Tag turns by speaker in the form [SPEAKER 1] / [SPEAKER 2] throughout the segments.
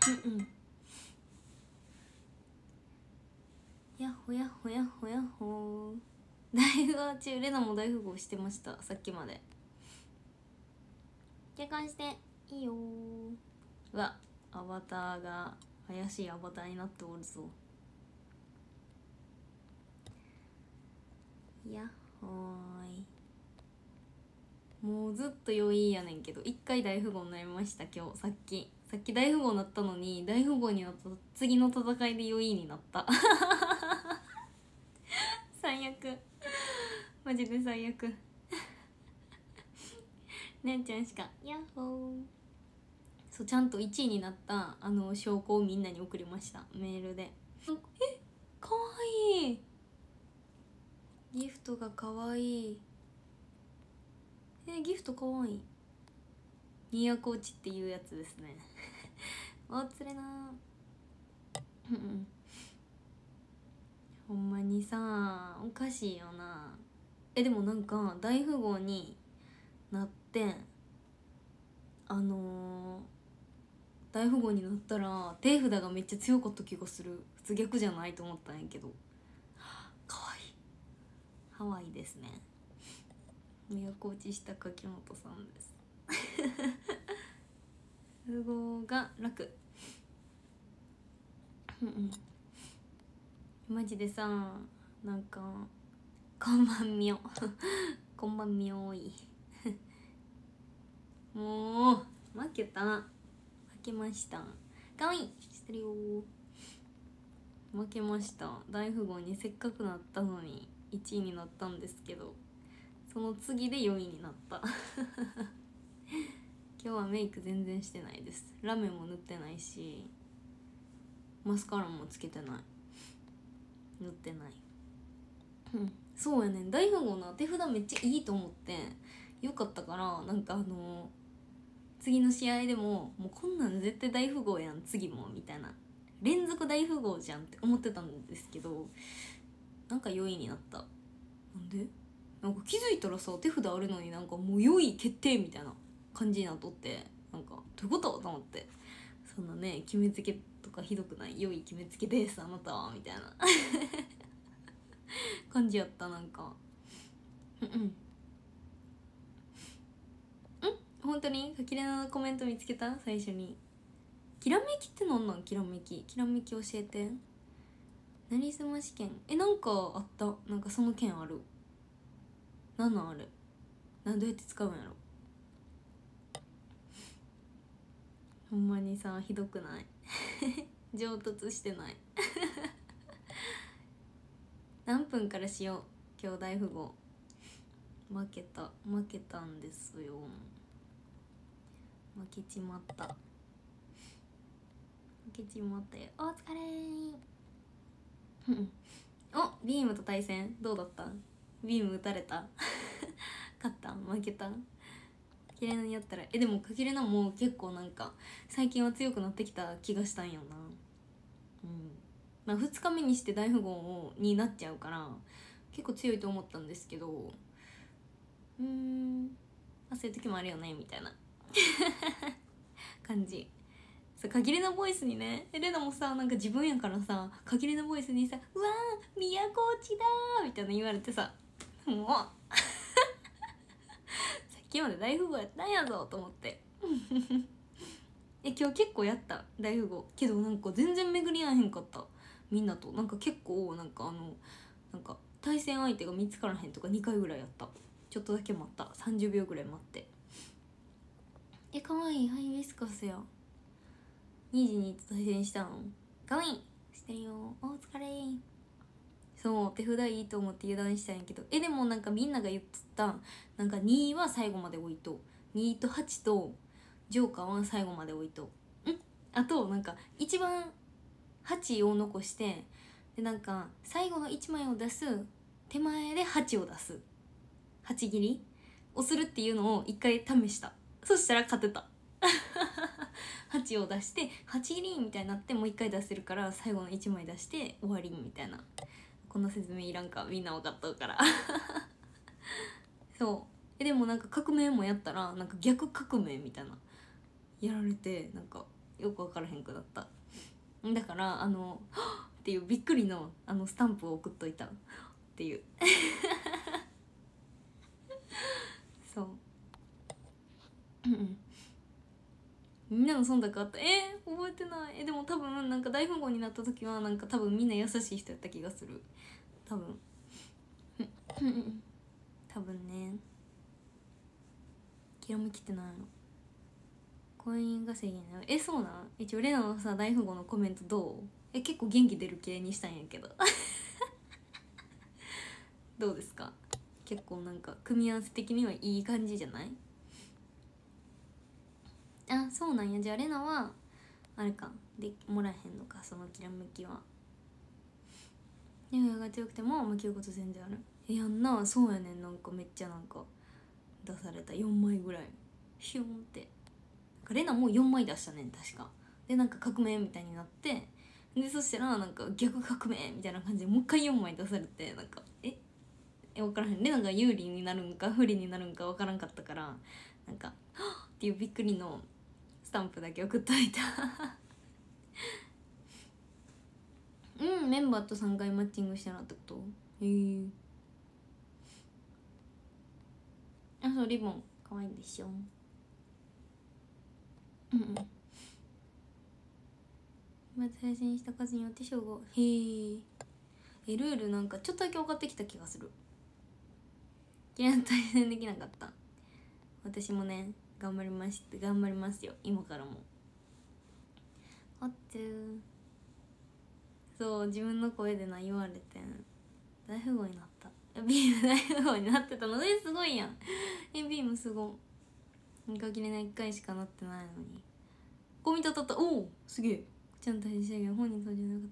[SPEAKER 1] うんうん。やっほやっほやっほやっほ。大富豪中レナも大富豪してました、さっきまで。結婚していいよー。うわ、アバターが怪しいアバターになっておるぞ。やっほーい。もうずっと余韻やねんけど、一回大富豪になりました。今日さっき大富豪になったのに、大富豪になった次の戦いで余韻になった最悪、マジで最悪ねんちゃんしかヤッホー。そう、ちゃんと1位になった証拠をみんなに送りました、メールで。え、かわいい、ギフトがかわいい。ギフトかわいい。都落ちっていうやつですねおつれなほんまにさ、おかしいよな。でもなんか大富豪になって、大富豪になったら手札がめっちゃ強かった気がする。普通逆じゃないと思ったんやけど、かわいい。ハワイですね。都落ちした柿本さんです富豪が楽マジでさ、なんかこんばんみよこんばんみよいもう負けた、負けました。かわいいしてるよ。負けました。大富豪にせっかくなったのに1位になったんですけど、その次で4位になった今日はメイク全然してないです。ラメも塗ってないし、マスカラもつけてない、塗ってないそうやねん、大富豪の手札めっちゃいいと思ってよかったから、なんか次の試合でももうこんなん絶対大富豪やん次もみたいな、連続大富豪じゃんって思ってたんですけど、なんか4位になった。なんで、なんか気づいたらさ、手札あるのになんかもう4位決定みたいな感じになっとって、なんかどういうことと思って、そんなね決めつけとかひどくない、4位決めつけですあなたはみたいな感じやった。なんか本当にかきれなのコメント見つけた。最初にきらめきってなんなん、きらめき教えて。なりすま試験、なんかあった、なんかその件ある。なんなんあれ、どうやって使うんやろ。ほんまにさ、ひどくない上達してない何分からしよう今日大富豪。負けたんですよ。負けちまったよ。お疲れお、ビームと対戦どうだった。ビーム打たれた勝った負けた。キレナにやったらでもかきれなも結構なんか最近は強くなってきた気がしたんよな。まあ2日目にして大富豪になっちゃうから結構強いと思ったんですけど、そういう時もあるよねみたいな感じ。そう、限りのボイスにね、レナもさ、なんか自分やからさ、限りのボイスにさ、うわー都落ちだーみたいな言われてさ、もうさっきまで大富豪やったんやぞと思って今日結構やった大富豪けど、なんか全然巡り合えへんかった。みんなとなんか結構なんかなんか対戦相手が見つからへんとか2回ぐらいやった。ちょっとだけ待った、30秒ぐらい待って。かわいい、ハイビスカスや。2時に対戦したのかわいいしてるよ。お疲れ。そう、手札いいと思って油断したんやけど、でもなんかみんなが言っとった、なんか2は最後まで置いと、2と8とジョーカーは最後まで置いと、あとなんか一番8を残して、でなんか最後の1枚を出す手前で8を出す、8切りをするっていうのを一回試した。そしたら勝てた8を出して8切りみたいになって、もう一回出せるから最後の1枚出して終わりみたいな。この説明いらんか、みんな分かっとうからそうでもなんか革命もやったらなんか逆革命みたいなやられて、なんかよく分からへんくなった。だからはっっていうびっくりのスタンプを送っといたっていうそうみんなの忖度あった。覚えてない。でも多分なんか大富豪になった時はなんか多分みんな優しい人やった気がする。多分多分ね。気が向きってないの。コイン稼ぎなの。そうなん。一応レナのさ大富豪のコメントどう？結構元気出る系にしたんやけどどうですか？結構なんか組み合わせ的にはいい感じじゃない？あ、そうなんや。じゃあレナはあれかでもらえへんのか、そのきらめきは。匂いが強くても負けること全然ある。やんな。そうやねん。なんかめっちゃなんか出された。4枚ぐらいヒュンって。レナもう4枚出したねん確か。でなんか革命みたいになって、でそしたらなんか逆革命みたいな感じでもう一回4枚出されて、なんか分からへん。レナが有利になるんか不利になるんか分からんかったから、なんか「はっ!」っていうびっくりのスタンプだけ送っといたうん、メンバーと3回マッチングしたなってこと？あ、そう、リボンかわいいでしょ。まず配信した数によって称号。ルールなんかちょっとだけ分かってきた気がする。嫌な対戦できなかった。私もね頑張りますよ今からも。そう自分の声でな言われて大富豪になった。ビーム大富豪になってたのですごいやん。ビームすごい。限りない1回しかなってないのに。ゴミたたった。おおすげえ。ちゃんと配信したけど本人登場なかった。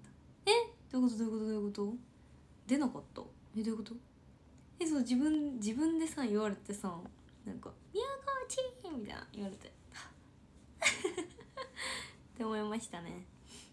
[SPEAKER 1] どういうこと出なかった。どういうこと？そう自分でさ言われてさ、なんか「宮川チー!」みたいな言われてって思いましたね。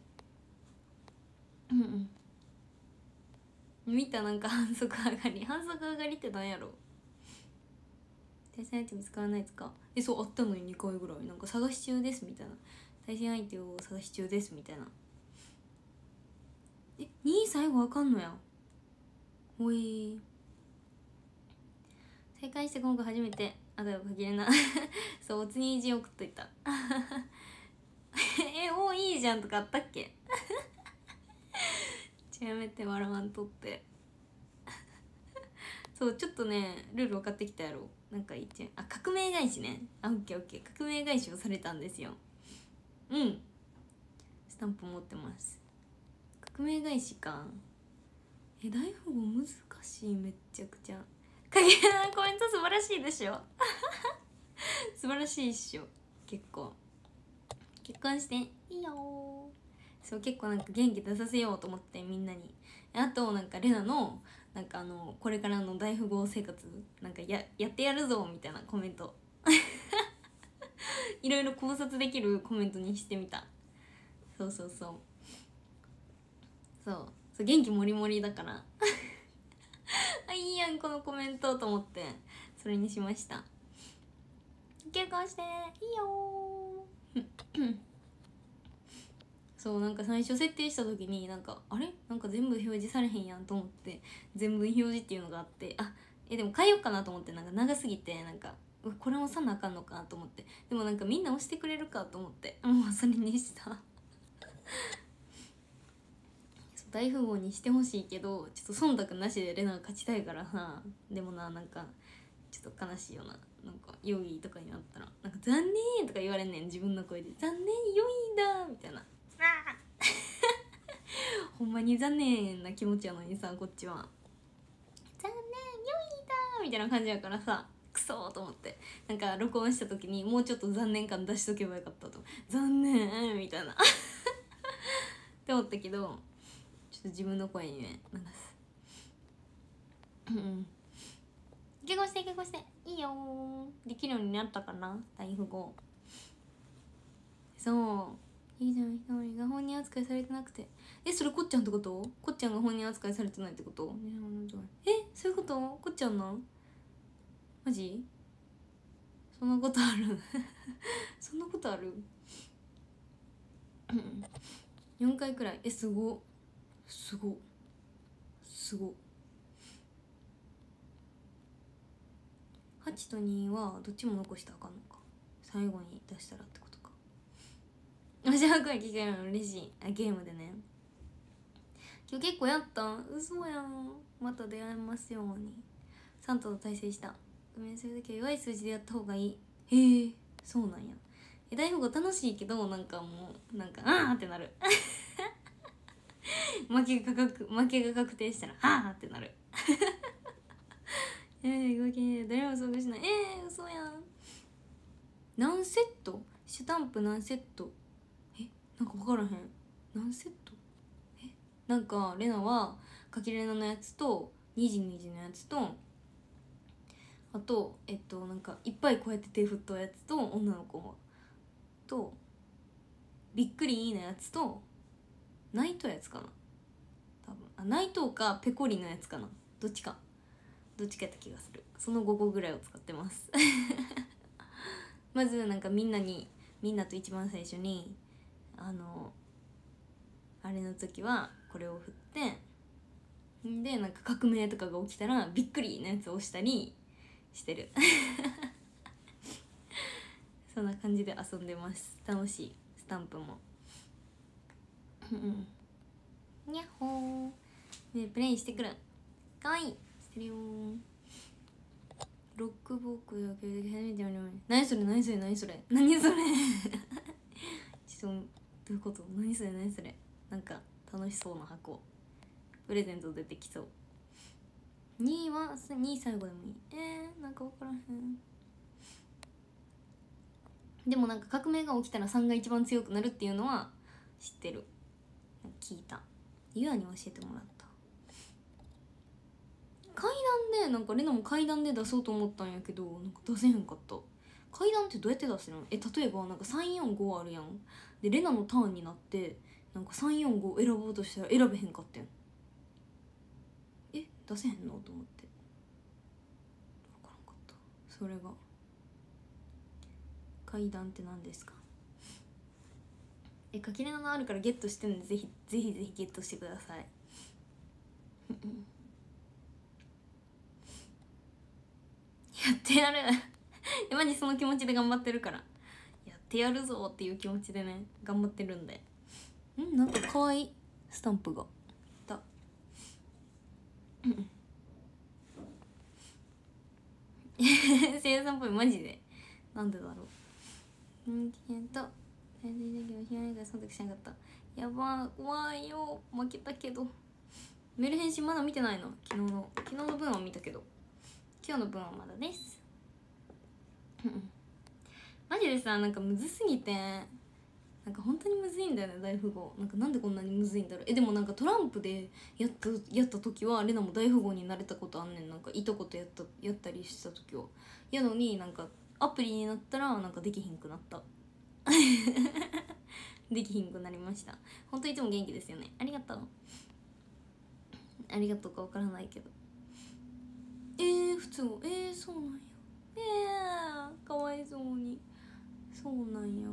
[SPEAKER 1] 見た。なんか反則上がりって何やろ。対戦相手見つからないですか？そうあったのに2回ぐらいなんか探し中ですみたいな。対戦相手を探し中ですみたいな。2位最後あかんのや。おい正解して今回初めてあだよ限れなそうおつに字送っといたいいじゃんとかあったっけやめて笑わんとってそうちょっとねルール分かってきたやろ。なんか一応革命返しね。オッケー革命返しをされたんですよ。スタンプ持ってます。革命返しか。大富豪難しい。めっちゃくちゃ影のコメント素晴らしいでしょ素晴らしいっしょ。結構結婚していいよ。そう結構なんか元気出させようと思ってみんなに。あとなんかレナのなんかこれからの大富豪生活なんかやってやるぞみたいなコメントいろいろ考察できるコメントにしてみた。そう元気もりもりだからいいやんこのコメントと思ってそれにしました。結婚していいよそうなんか最初設定した時になんかあれなんか全部表示されへんやんと思って全部表示っていうのがあって、でも変えようかなと思って、なんか長すぎてなんかこれ押さなあかんのかと思って、でもなんかみんな押してくれるかと思ってもうそれにした大富豪にしてほしいけどちょっと忖度なしでレナが勝ちたいからさ。でもなんかちょっと悲しいよな。なんか4位とかになったらなんか残念とか言われんねん自分の声で。残念4位だみたいなほんまに残念な気持ちやのにさこっちは残念4位だみたいな感じやからさクソーと思って、なんか録音した時にもうちょっと残念感出しとけばよかったと。残念みたいなって思ったけどちょっと自分の声にね流す結婚していいよできるようになったかな大富豪。そういいじゃん。ひとりが本人扱いされてなくてそれこっちゃんってこと？こっちゃんが本人扱いされてないってこと？そういうこと？こっちゃんなんマジ？そんなことあるそんなことある？ 4回くらい。すごすごすご。8と2はどっちも残したらあかんのか、最後に出したらってことか。おしゃ声聞けるの嬉しい。ゲームでね。今日結構やったん。嘘やん。また出会えますように。サンタと対戦した。ごめん、それだけ弱い数字でやった方がいい。へえ、そうなんや。大富豪楽しいけど、なんかもうなんかあーってなる負けが確定したらあーってなる動き誰も遭遇しない。嘘やん。何セット？シュタンプ何セット？なんか分からへん。何セット？なんかレナはかきレナのやつとニジニジのやつと、あとなんかいっぱいこうやって手振ったやつと、女の子とびっくりいいなやつとナイトやつかな、多分。ナイトかペコリのやつかな、どっちかやった気がする。その5個ぐらいを使ってますまずなんかみんなと一番最初にあれの時はこれを振って、でなんか革命とかが起きたらびっくりなやつを押したりしてるそんな感じで遊んでます。楽しい。スタンプもにゃっほー。プレイしてくる。かわいい。してるよー。ロックボックだけで初めて見る。何それちょっとどういうこと？何それなんか楽しそうな箱。プレゼント出てきそう。2位は2位最後でもいい。なんか分からへん。でもなんか革命が起きたら3が一番強くなるっていうのは知ってる。聞いた。ユアに教えてもらった。階段でなんかレナも階段で出そうと思ったんやけど、なんか出せへんかった。階段ってどうやって出せるの？例えばなんか345あるやん。でレナのターンになってなんか345選ぼうとしたら選べへんかってん。出せへんのと思って分からんかった。それが階段って何ですか？垣根のあるからゲットしてるんで、ぜひゲットしてくださいやってやるマジその気持ちで頑張ってるから、やってやるぞっていう気持ちでね頑張ってるんで。なんか可愛いスタンプがだ声優さんっぽい。マジでなんでだろう。最終的にヒアリング忖度しなかった。やばー、怖いよ。負けたけど。メール返信まだ見てないの。昨日の分は見たけど今日の分はまだですマジでさ、なんかむずすぎて、なんか本当にむずいんだよね大富豪。なんでこんなにむずいんだろう。でもなんかトランプでやった時はレナも大富豪になれたことあんねん。なんかいとことやったりした時はやのに、なんかアプリになったらなんかできひんくなったできひんくなりました。本当いつも元気ですよね。ありがとう。ありがとうか分からないけど。普通。そうなんや。かわいそうに。そうなんや。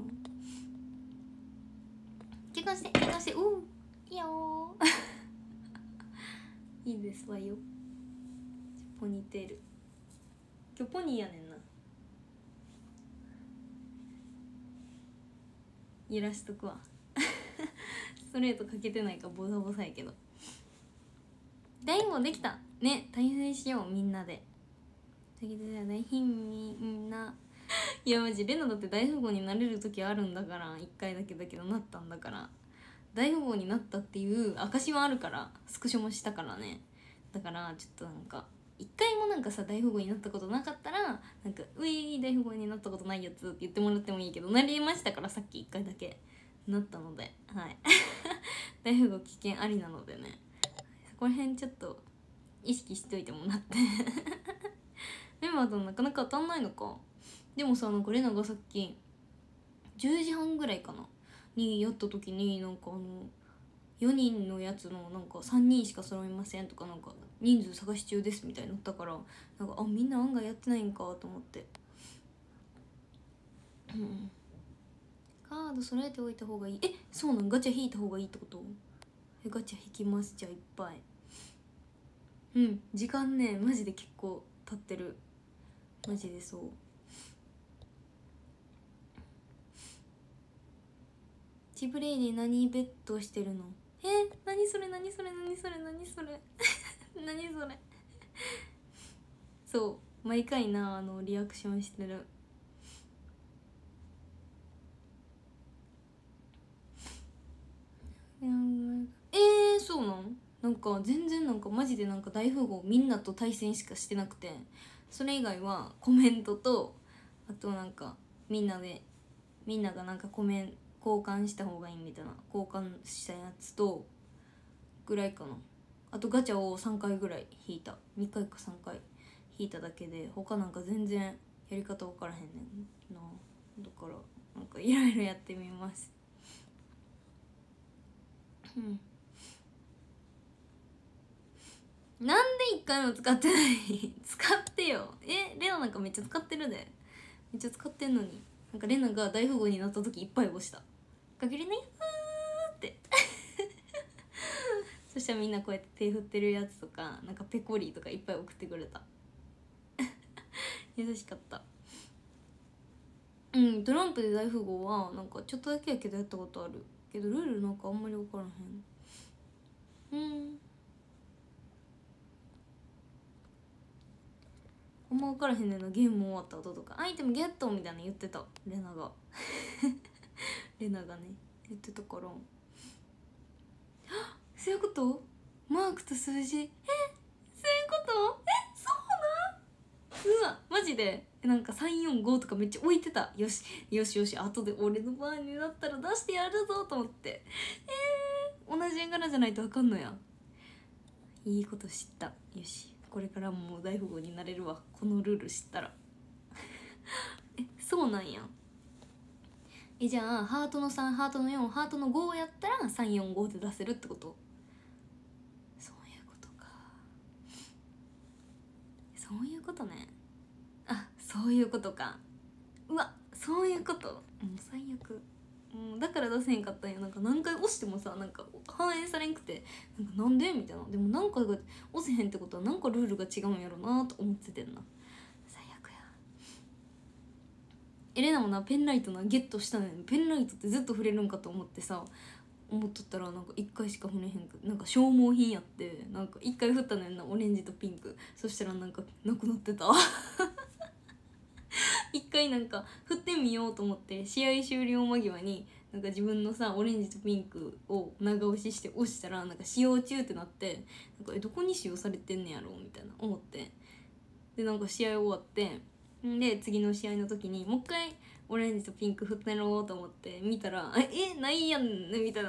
[SPEAKER 1] 結婚していいよいいですわよ。ポニーテール。今日ポニーやねんな。揺らしとくわストレートかけてないかボサボサやけど。大富豪できたね。対戦しようみんなで。大貧民いやマジレナだって大富豪になれる時あるんだから、1回だけなったんだから、大富豪になったっていう証はあるから、スクショもしたからね。だからちょっとなんか一回もなんかさ大富豪になったことなかったら、なんか「うい大富豪になったことないやつ」って言ってもらってもいいけど、なりましたから。さっき1回だけなったので、はい大富豪危険ありなのでね、そこら辺ちょっと意識しといてもらってメンバーとなかなか当たんないのか。でもさ、なんかレナがさっき10時半ぐらいかなにやった時に、なんか4人のやつのなんか3人しか揃いませんとか、なんか人数探し中ですみたいになったから、なんかみんな案外やってないんかと思ってかカード揃えておいた方がいい。そうなん？ガチャ引いた方がいいってこと？ガチャ引きます。じゃあいっぱい。時間ねマジで結構経ってる。マジでそう。チブレイで何ベットしてるの？何それ何それ何それ何それ何それそう毎回なリアクションしてる。そうなんか全然なんかマジでなんか大富豪みんなと対戦しかしてなくて、それ以外はコメントとあとなんかみんながなんか交換した方がいいみたいな交換したやつとぐらいかな。あとガチャを3回ぐらい引いた。2回か3回引いただけで他なんか全然やり方分からへんねんな。だからなんかいろいろやってみます。なんで1回も使ってない使ってよ。レナなんかめっちゃ使ってるで。めっちゃ使ってんのに。なんかレナが大富豪になった時いっぱい押した。かけれないってそしたらみんなこうやって手振ってるやつとかなんかペコリーとかいっぱい送ってくれた優しかった。トランプで大富豪はなんかちょっとだけやけどやったことあるけどルールなんかあんまり分からへん。あんま分からへんねんな。ゲーム終わった後とかアイテムゲットみたいな言ってたレナがレナがね言ってたからそういうこと？マークと数字そういうこと？そうなん？うわマジでなんか345とかめっちゃ置いてた。よしよしよし後で俺の番になったら出してやるぞと思って。同じ絵柄じゃないと分かんのや。いいこと知った。よしこれからもう大富豪になれるわこのルール知ったらそうなんや。じゃあハートの3ハートの4ハートの5やったら345で出せるってこと？そういうことか。そういうことね。そういうことか。うわそういうこと。最悪。だから出せへんかったんや。なんか何回押してもさなんか反映されんくてなんでみたいな。でも何回が押せへんってことはなんかルールが違うんやろなと思っててんな。最悪や。レナもなペンライトなゲットしたのにペンライトってずっと触れるんかと思ってさ思っとったらなんか1回しか触れへんくなんか消耗品やってなんか1回振ったのよなオレンジとピンク。そしたらなんかなくなってた一回なんか振ってみようと思って試合終了間際になんか自分のさオレンジとピンクを長押しして押したらなんか使用中ってなってなんかどこに使用されてんねやろみたいな思ってでなんか試合終わってで次の試合の時にもう一回オレンジとピンク振ってろうと思って見たらないやんねみたいな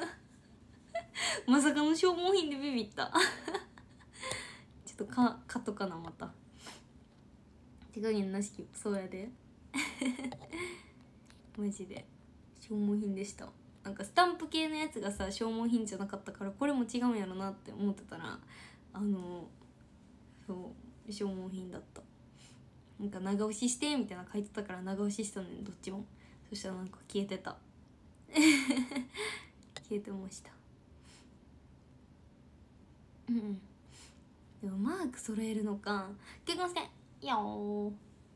[SPEAKER 1] まさかの消耗品でビビったちょっとカットかなまた手加減なしきそうやでマジで消耗品でした。なんかスタンプ系のやつがさ消耗品じゃなかったからこれも違うんやろなって思ってたらそう消耗品だった。なんか長押ししてみたいな書いてたから長押ししたのにどっちもそしたらなんか消えてた消えてました。でもマーク揃えるのか結婚していやー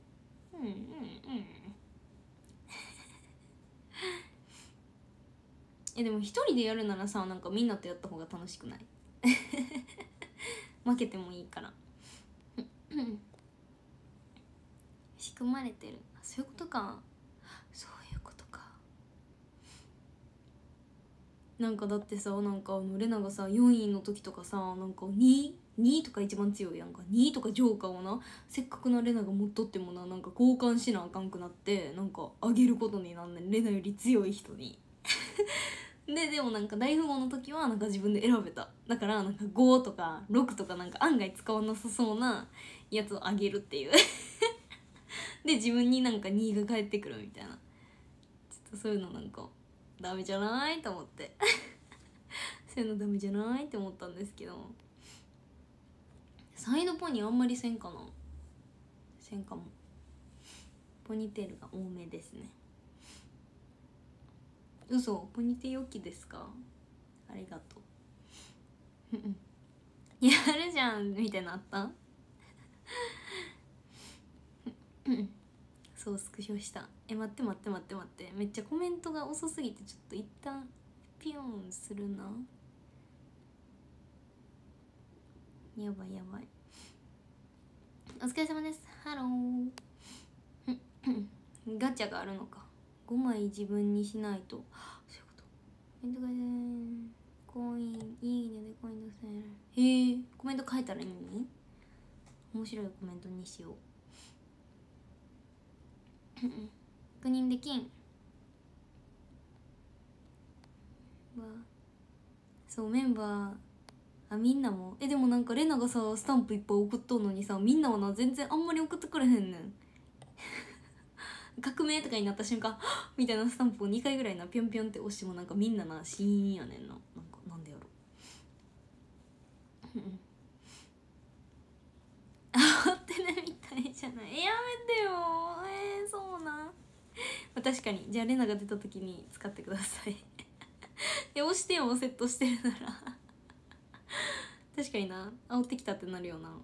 [SPEAKER 1] でも一人でやるならさなんかみんなとやった方が楽しくない負けてもいいから仕組まれてる。そういうことか。そういうことか。なんかだってさなんかレナがさ4位の時とかさなんか2とか一番強いやんか。2とかジョーカーをなせっかくなレナが持っとってもなんか交換しなあかんくなってなんかあげることになんねんレナより強い人にでもなんか大富豪の時はなんか自分で選べた。だからなんか5とか6とかなんか案外使わなさそうなやつをあげるっていうで自分になんか2が返ってくるみたいな。ちょっとそういうのなんかダメじゃないと思ってそういうのダメじゃないって思ったんですけどサイドポニーあんまりせんかな。せんかも。ポニーテールが多めですね。 嘘、ポニティ大きいですか？ありがとう。やるじゃんみたいなあったそう、スクショした。待って待って待って待って、めっちゃコメントが遅すぎてちょっと一旦ピヨンするな。やばいやばい。お疲れ様です。ハローガチャがあるのか。5枚自分にしないと。そういうこと。コメントがコインいいねでコイン出せる。へえ、コメント書いたらいいのに。面白いコメントにしよう。確認できんわ。そう、メンバーみんなもでもなんかレナがさスタンプいっぱい送っとんのにさ、みんなはな全然あんまり送ってくれへんねん革命とかになった瞬間みたいなスタンプを2回ぐらいなピョンピョンって押してもなんかみんななシーンやねんな。なんかなんでやろあってねみたいじゃない。やめてよそうなん確かに。じゃあレナが出た時に使ってください押してよ、セットしてるなら確かにな、煽ってきたってなるよな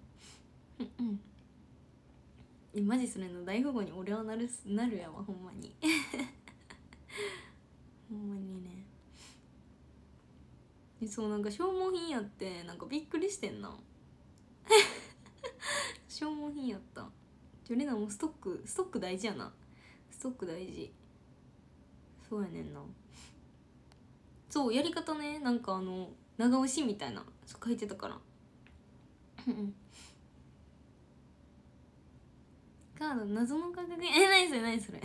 [SPEAKER 1] マジそれの大富豪に俺はなるやわ、ほんまにほんまにね。そう、なんか消耗品やってなんかびっくりしてんな消耗品やった。レナもストック大事やな。ストック大事。そうやねんな。そうやり方ね、なんか長押しみたいな書いてたからカード謎の価格何それ何それ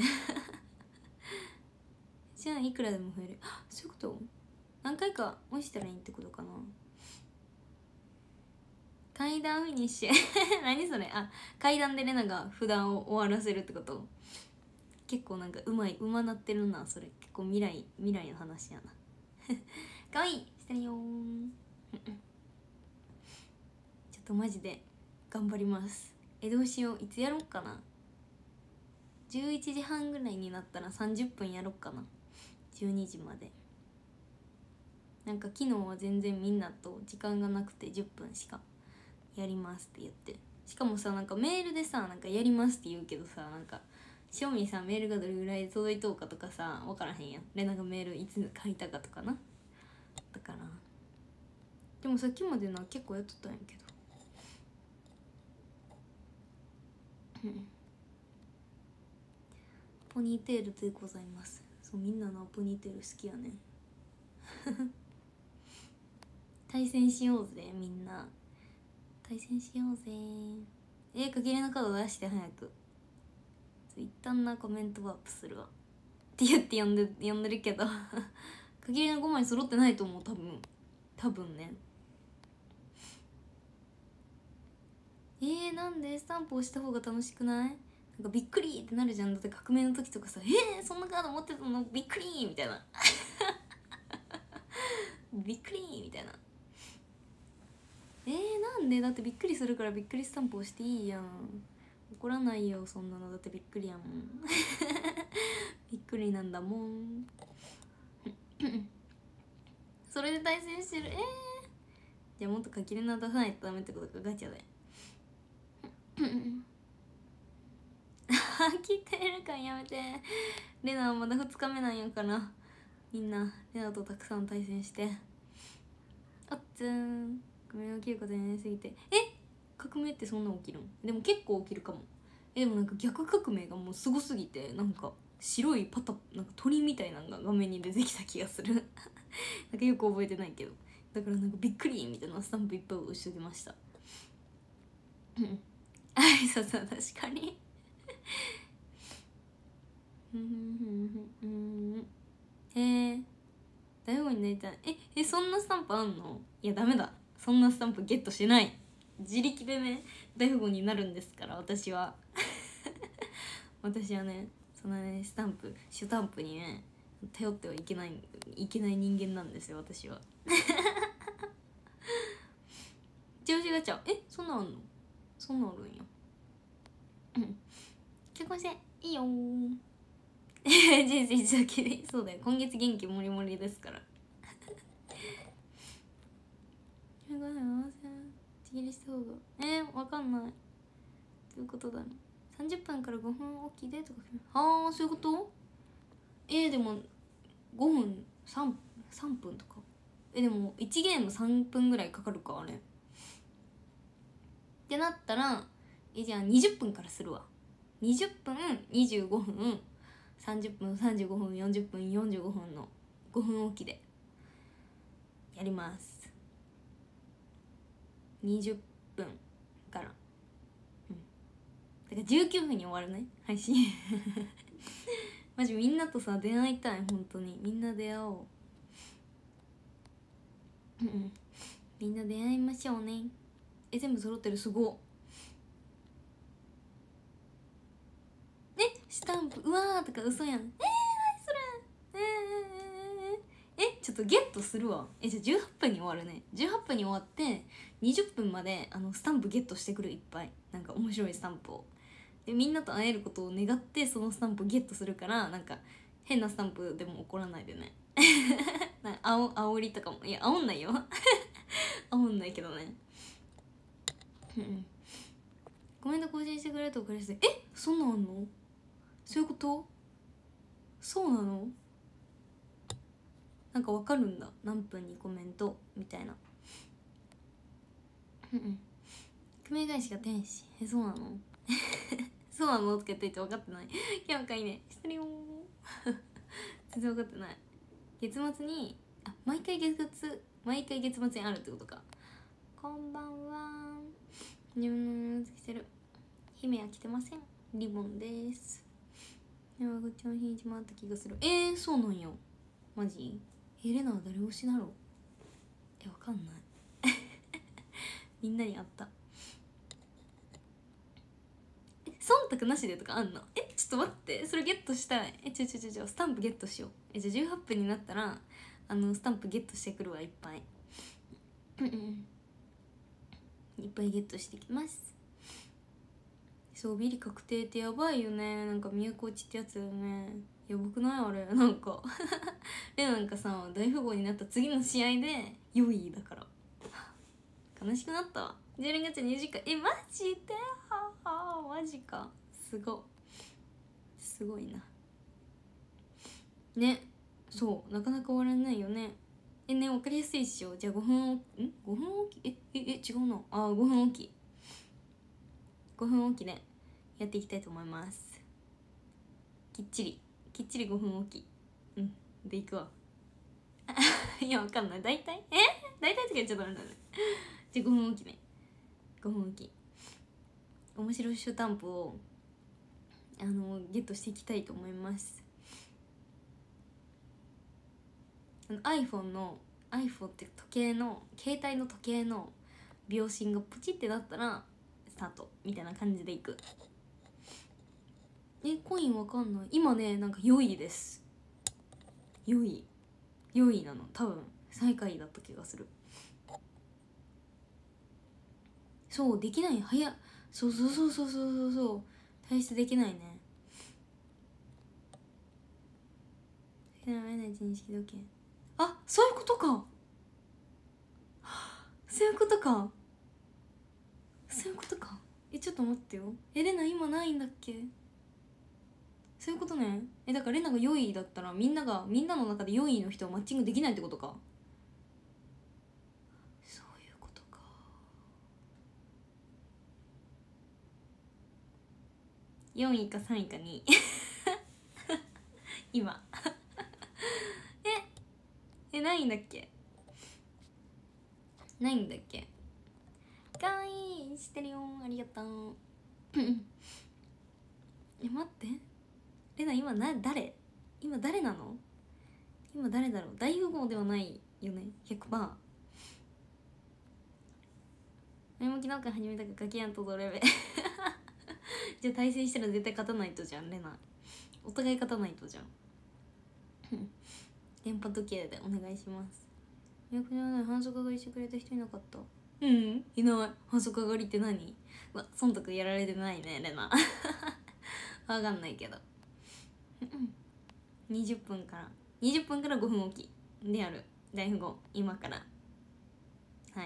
[SPEAKER 1] じゃあいくらでも増える。そういうこと。何回か押したらいいってことかな。階段フィニッシュ何それ。階段でレナが札を終わらせるってこと。結構なんかうまなってるな。それ結構未来の話やなかわいいしてるよちょっとマジで頑張ります。どうしよう、いつやろっかな。11時半ぐらいになったら30分やろっかな。12時まで。なんか昨日は全然みんなと時間がなくて10分しかやりますって言って、しかもさなんかメールでさなんかやりますって言うけどさ、なんか正味さメールがどれぐらい届いとうかとかさ分からへんやん。レナがメールいつ書いたかとかな。だからでもさっきまでな結構やっとったんやけどポニーテールでございます。そう、みんなのポニーテール好きやね対戦しようぜ、みんな対戦しようぜ。限りのカード出して早く。一旦なコメントワープするわって言って呼んでるけど限りの5枚揃ってないと思う。多分ね。なんでスタンプ押した方が楽しくない？なんかびっくりってなるじゃん。だって革命の時とかさそんなカード持ってたのびっくりみたいなびっくりみたいな。なんで？だってびっくりするからびっくりスタンプ押していいやん。怒らないよそんなの。だってびっくりやもんびっくりなんだもんそれで対戦してる。じゃあもっと垣根名出さないとダメってことか。ガチャで来てるかやめて。レナはまだ2日目なんやから、みんなレナとたくさん対戦して。あっつーん、革命起きることになりすぎて。革命ってそんな起きるん？でも結構起きるかも。でもなんか逆革命がもうすごすぎて、なんか白いなんか鳥みたいなのが画面に出てきた気がするなんかよく覚えてないけど、だからなんかびっくりみたいなスタンプいっぱい押しておきましたそう確かに大富豪になりたい。そんなスタンプあんの？いやダメだ、そんなスタンプゲットしてない。自力でね大富豪になるんですから私は私はね、そのねシュタンプにね頼ってはいけない人間なんですよ私は調子ガチャそんなんあんの？そんなんあるんや結婚していいよ人生一度きり。そうだよ、今月元気もりもりですから。ちぎりした方がわかんない、どういうことだろう。30分から5分おきでとか。ああ、そういうこと。でも5分3分とか。でも1ゲーム3分ぐらいかかるかあれってなったら、じゃあ20分からするわ。20分25分30分35分40分45分の5分おきでやります。20分から、だから19分に終わるね配信マジみんなとさ出会いたい。本当にみんな出会おう。みんな出会いましょうね。全部揃ってる。すごスタンプうわーとか嘘やん。何それ。ちょっとゲットするわ。じゃあ18分に終わるね。18分に終わって20分までスタンプゲットしてくる。いっぱいなんか面白いスタンプを。でみんなと会えることを願ってそのスタンプをゲットするから、なんか変なスタンプでも怒らないでねあおりとかも、いや煽んないよ煽んないけどねコメント更新してくれると嬉しい。そんなんあんの。そういうこと。そうなの。なんかわかるんだ、何分にコメントみたいな。組返しが天使。そうなのそうなのとか言って分かってない今日かいねしてるよ全然分かってない。月末に毎回月末にあるってことか。こんばんは。自分の着てる。姫は着てません。リボンです。でもこっちの日にちもあった気がする。そうなんよ。マジ。レナは誰推しだろう。わかんないみんなに会った。忖度なしでとかあんの。ちょっと待って、それゲットしたい。スタンプゲットしよう。じゃあ18分になったらスタンプゲットしてくるわ。いっぱいいっぱいゲットしてきます。そう、ビリ確定ってやばいよね。なんか都落ちってやつだよね。やばくないあれ。なんかなんかさ、大富豪になった次の試合で4位だから悲しくなったわ。12月20日。マジでマジか。すごいなね。そうなかなか終わらないよね。ね、分かりやすいっしょ。じゃあ5分おき違うな。5分おきでやっていきたいと思います。きっちり5分おきでいくわいやわかんない。大体大体とか言っちゃダメだねじゃあ5分おきね。5分おき面白いシュタンプをゲットしていきたいと思います。iPhone って時計の携帯の時計の秒針がポチってなったらスタートみたいな感じでいく。コインわかんない。今ね、なんか4位です。4位なの。多分最下位だった気がする。そうできない。そう退出できないね。認識時計。そういうことか。そういうことか。ちょっと待ってよ。レナ今ないんだっけ。そういうことね。だからレナが4位だったらみんなの中で4位の人はマッチングできないってことか。そういうことか。4位か3位か2位今ないんだっけ。ないんだっけ。かわいい。知ってるよ。ありがとう待って、レナ今誰なの。今誰だろう。大富豪ではないよね。 100%。 前も昨日から始めたからガキやんとドレベじゃあ対戦したら絶対勝たないとじゃん。レナお互い勝たないとじゃん電波時計でお願いします。役じゃない。反則上がりしてくれた人いなかった。いない。反則上がりって何。忖度やられてないねレナわかんないけど 20分から5分おきでやる大富豪今から。はい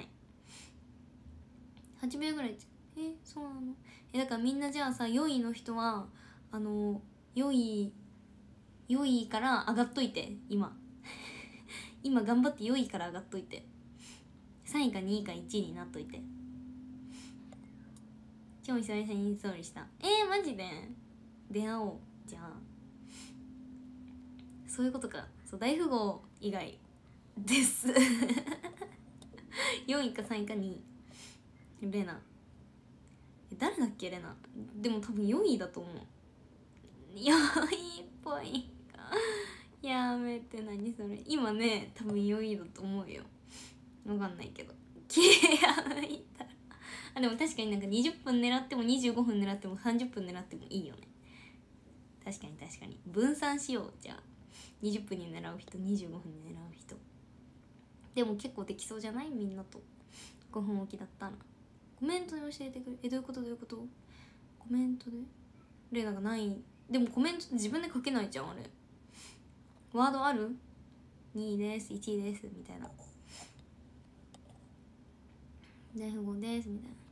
[SPEAKER 1] 、8秒ぐらい。そうなの。だからみんなじゃあさ、4位の人は4位から上がっといて。今頑張って4位から上がっといて。3位か2位か1位になっといて。今日久々にインストールした。マジで出会おう。じゃあそういうことか。そう、大富豪以外です4位か3位か2位。レナ、誰だっけレナ。でも多分4位だと思う。4位っぽいかやめて。何それ。今ね多分4位だと思うよ。分かんないけど気合いたらでも確かになんか20分狙っても25分狙っても30分狙ってもいいよね。確かに分散しよう。じゃあ20分に狙う人、25分に狙う人。でも結構できそうじゃない？みんなと5分おきだったら。コメントで教えてくれ。どういうこと？コメントでレナがない。でもコメントって自分で書けないじゃん。あれワードある？ 2 位です1位ですみたいな、大富豪ですみたいな。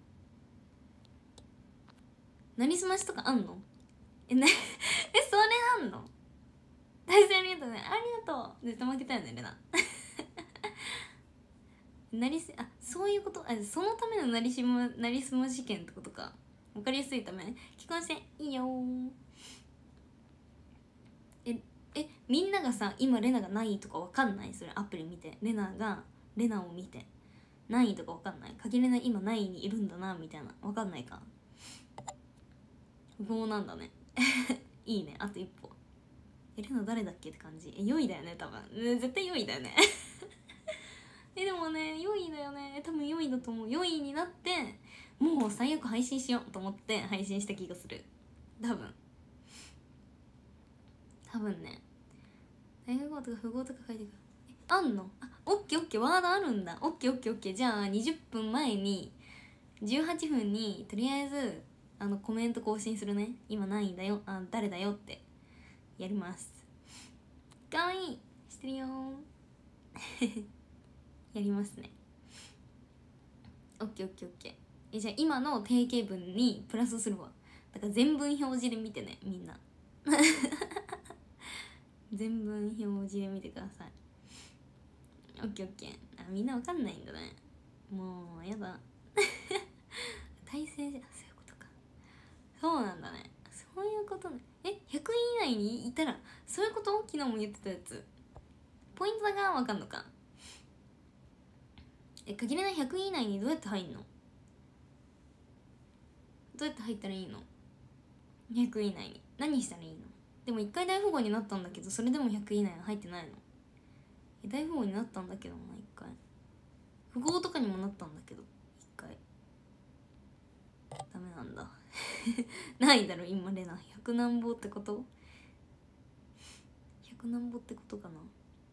[SPEAKER 1] なりすましとかあんの？それなんの？大勢ありがとうね。ありがとう。絶対負けたよねレナそういうこと。そのためのなりすま事件ってことか。分かりやすいためね。既婚していいよみんながさ、今レナが何位とか分かんない？それアプリ見てレナを見て何位とか分かんない？限れない今何位にいるんだなみたいな分かんないか。不合なんだねいいね。あと一歩。レナ誰だっけって感じ。4位だよね多分。絶対4位だよねでもね4位だよね。多分4位だと思う。4位になってもう最悪配信しようと思って配信した気がする。多分ね。大富豪とか富豪とか書いてくる。あんの？オッケーワードあるんだ。オッケー。じゃあ20分前に18分にとりあえずコメント更新するね。今何位だよ、誰だよってやります。かわいいしてるよやりますね。オッケー。じゃあ今の定型文にプラスするわ。だから全文表示で見てねみんな全文表示で見てください。オッケー。みんなわかんないんだね。もうやだ体勢じゃ、そういうことか。そうなんだね。そういうことね。100位以内にいたらそういうこと？昨日も言ってたやつ。ポイントだがわかんのか。限れない100位以内にどうやって入んの？どうやって入ったらいいの？100位以内に何したらいいの？でも1回大富豪になったんだけど、それでも100位以内に入ってないの？大富豪になったんだけどな。1回富豪とかにもなったんだけど1回ダメなんだないだろ今レナ。100何ぼってこと？ 100 何ぼってことかな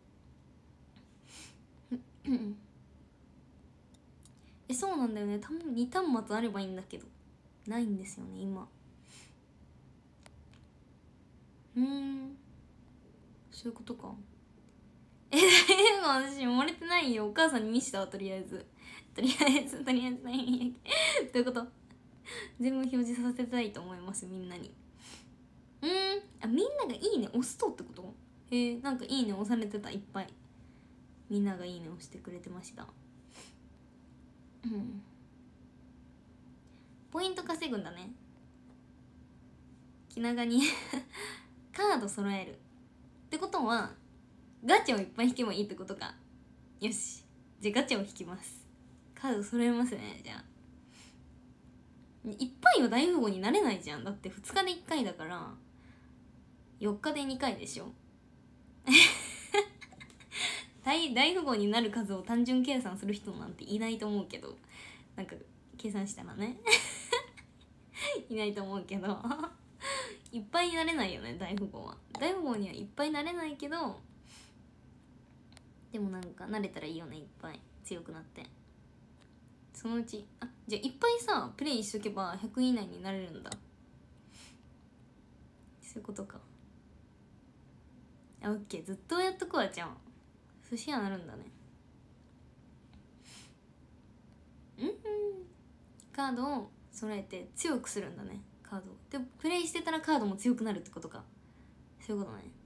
[SPEAKER 1] そうなんだよね。2端末あればいいんだけどないんですよね今。そういうことか。私漏れてないよ。お母さんに見せたわ。とりあえずどういうこと？全部表示させたいと思います。みんなに。みんながいいね押すとってこと？なんかいいね押されてた。いっぱいみんながいいね押してくれてました。ポイント稼ぐんだね。気長にカード揃えるってことはガチャをいっぱい引けばいいってことか。よし、じゃあガチャを引きます。カード揃えますね。じゃあいっぱいは大富豪になれないじゃん。だって2日で1回だから4日で2回でしょ大富豪になる数を単純計算する人なんていないと思うけど、なんか計算したらねいないと思うけどいっぱいになれないよね大富豪は。大富豪にはいっぱいなれないけど、でもなんか慣れたらいいよね。いっぱい強くなって、そのうちじゃあいっぱいさプレイしとけば100位以内になれるんだ。そういうことか。 オッケー、ずっとやっとくわ。じゃん寿司屋なるんだね。カードを揃えて強くするんだね。カードでプレイしてたらカードも強くなるってことか。そういうことね。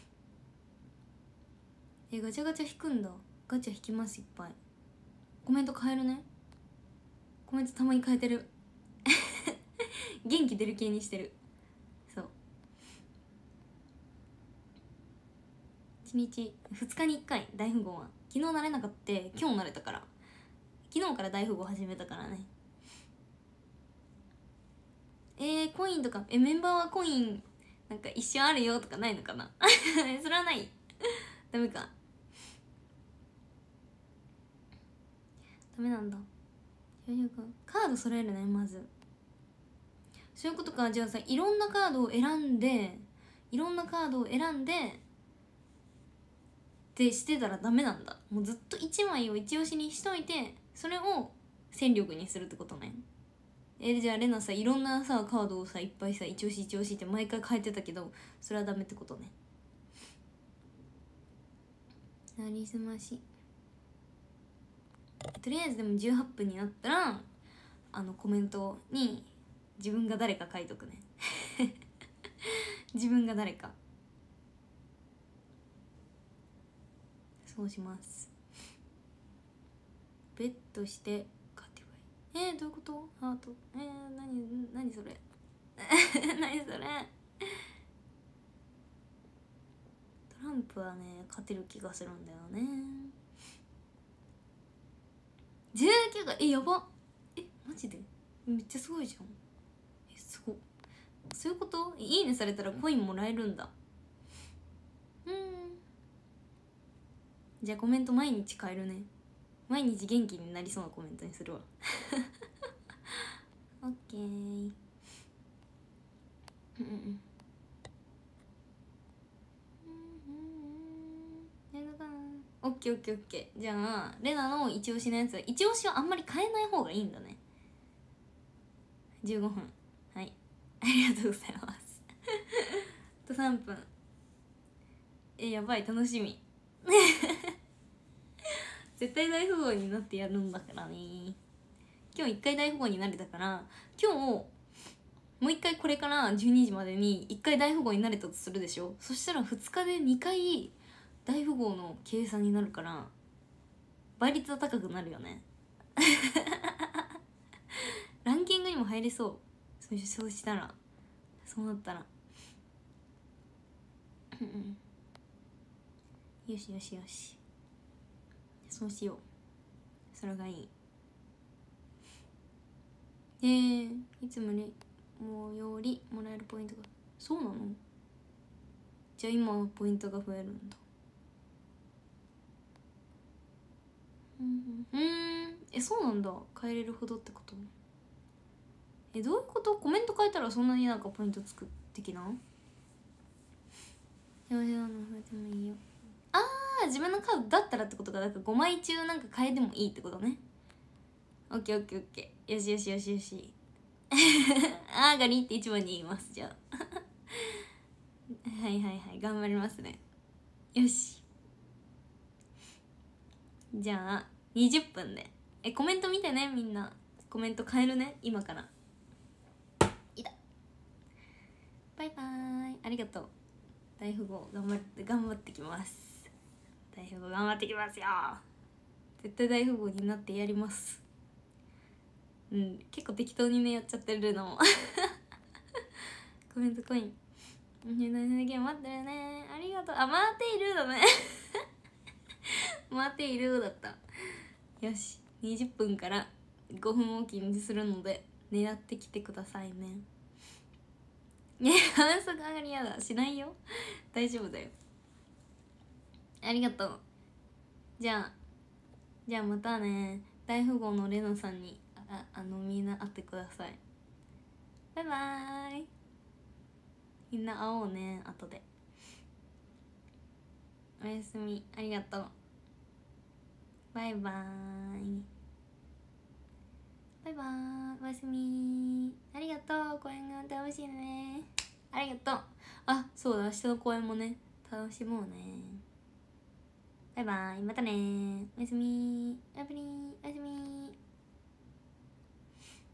[SPEAKER 1] ガチャガチャ引くんだ。ガチャ引きます。いっぱいコメント変えるね。コメントたまに変えてる元気出る系にしてる。そう、1日2日に1回大富豪は。昨日慣れなかった今日慣れたから。昨日から大富豪始めたからね。コインとかメンバーはコインなんか一緒あるよとかないのかなそれはないダメか。ダメなんだ。カード揃えるね。まずそういうことか。じゃあさ、いろんなカードを選んでってしてたらダメなんだ。もうずっと1枚を一押しにしといて、それを戦力にするってことね。じゃあレナさ、いろんなさカードをさいっぱいさ一押し一押しって毎回変えてたけど、それはダメってことね。なりすまし。とりあえずでも18分になったらコメントに自分が誰か書いとくね自分が誰か。そうします。ベットして買ってばいい。どういうこと？ハート何それ何それトランプはね勝てる気がするんだよね。19がやば。マジでめっちゃすごいじゃん。すごい。そういうこと？いいねされたらコインもらえるんだ。じゃあコメント毎日変えるね。毎日元気になりそうなコメントにするわオッケー。オッケーオッケーオッケー。じゃあレナの一押しのやつは、一押しはあんまり変えない方がいいんだね。15分。はいありがとうございますあと3分。やばい、楽しみ絶対大富豪になってやるんだからね。今日1回大富豪になれたから、今日もう1回これから12時までに1回大富豪になれたとするでしょ。そしたら2日で2回大富豪の計算になるから倍率は高くなるよねランキングにも入れそう。そうしたら、そうなったらよしよしよし、そうしよう。それがいい。いつもよりもらえるポイントが。そうなの？じゃあ今はポイントが増えるんだ。そうなんだ。変えれるほどってこと？どういうこと？コメント書いたらそんなになんかポイントつく的な？増えてもいいよ。自分のカードだったらってことか。だから5枚中なんか変えてもいいってことね。オッケーオッケーオッケー。よしよしよしよしあーがりって一番に言います。じゃあはいはいはい、頑張りますね。よし、じゃあ20分でコメント見てね。みんなコメント変えるね今から。いた。バイバーイ。ありがとう。大富豪頑張ってきます。大富豪頑張ってきますよ。絶対大富豪になってやります。結構適当にねやっちゃってるのコメントコイン待ってるね。ありがとう。待っているだね待っているだった。よし、20分から5分おきにするので狙ってきてくださいね。反則上がりやだ。しないよ大丈夫だよ。ありがとう。じゃあまたね。大富豪のレナさんにみんな会ってください。バイバーイ。みんな会おうね後で。おやすみ。ありがとう。バイバーイ。バイバーイ。おやすみ。ありがとう。公演が楽しいね。ありがとう。そうだ、明日の公演もね楽しもうね。バイバイ、またね、おやすみ、バイバイ。